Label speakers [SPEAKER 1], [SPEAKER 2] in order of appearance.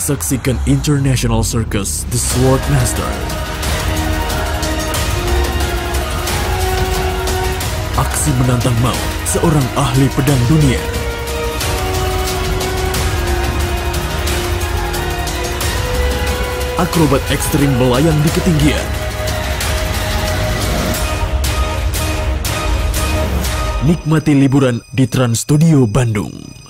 [SPEAKER 1] Saksikan International Circus The Sword Master. Aksi menantang maut seorang ahli pedang dunia. Akrobat ekstrim melayang di ketinggian. Nikmati liburan di Trans Studio Bandung.